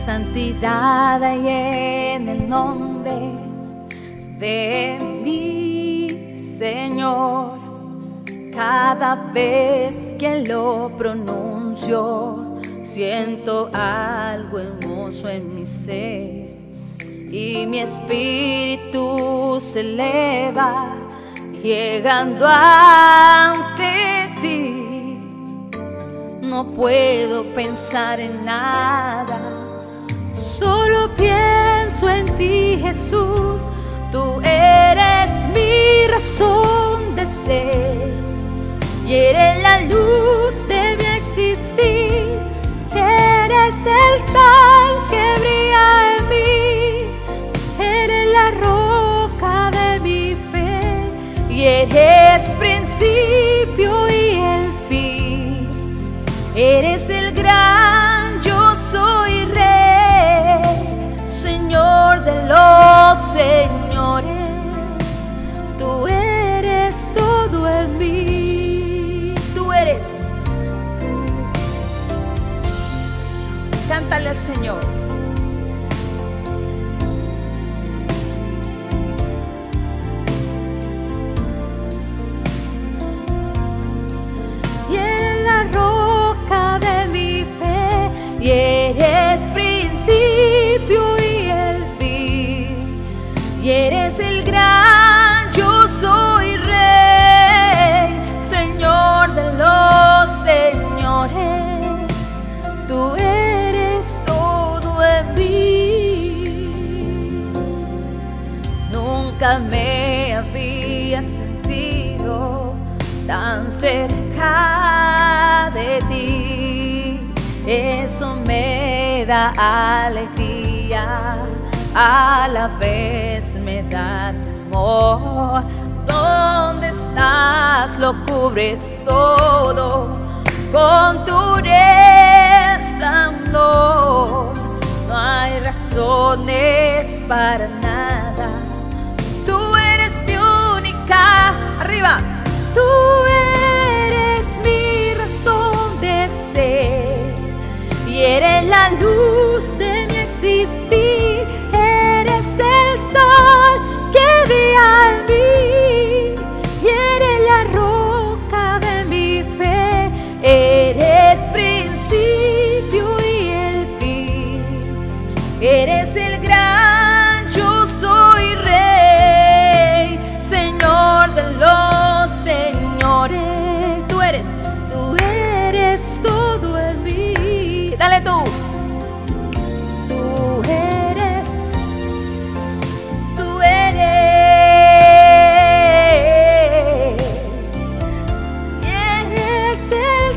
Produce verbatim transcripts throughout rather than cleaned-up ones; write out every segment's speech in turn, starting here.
santidad hay en el nombre de mi Señor. Cada vez que lo pronuncio, siento algo hermoso en mi ser y mi espíritu se eleva, llegando ante ti. No puedo pensar en nada, solo pienso en ti, Jesús. Tú eres mi razón de ser y eres la luz de mi existir. Eres el sol que brilla en mí, eres la roca de mi fe y eres principio y el fin. Eres el gran yo soy Rey, Señor de los señores. Tú eres todo en mí. Tú eres. Cántale al Señor. Y eres la roca de mi fe, y eres principio y el fin, y eres el gran yo soy Rey, Señor de los señores. Tú eres todo en mí. Nunca me había sentido tan cerca de ti. Eso me da alegría, a la vez me da temor. ¿Dónde estás? Lo cubres todo con tu resplandor. No hay razones para nada. Tú eres mi única. Arriba. Tú eres mi razón de ser y eres la luz de mi existir. Eres el sol que brilla en mí y eres la roca de mi fe. Eres principio y el fin. Eres el gran yo soy Rey, Señor de los señores. Tú eres, tú eres todo en mí. Dale tú. Tú eres, tú eres, y eres el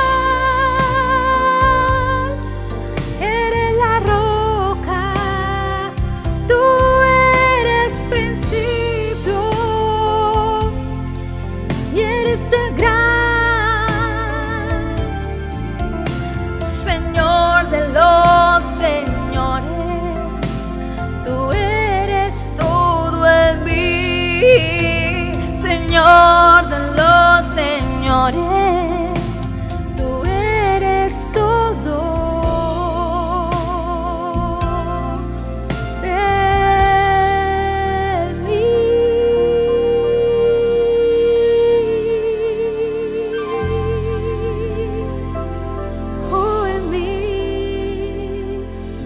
sol, eres la roca. Tú eres principio y eres el gran Señor de los señores. Tú eres todo en mí, Señor de los señores. Tú eres todo en mí. Oh, en mí.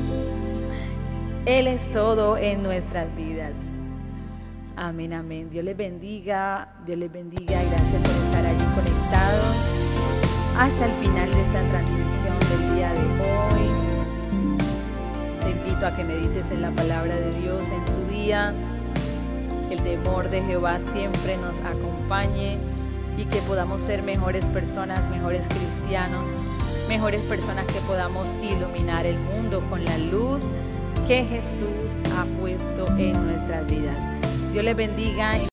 Él es todo en nuestras vidas. Amén, amén. Dios les bendiga, Dios les bendiga. Gracias por estar allí conectados hasta el final de esta transmisión del día de hoy. Te invito a que medites en la palabra de Dios en tu día. Que el temor de Jehová siempre nos acompañe y que podamos ser mejores personas, mejores cristianos, mejores personas que podamos iluminar el mundo con la luz que Jesús ha puesto en nuestras vidas. Dios les bendiga.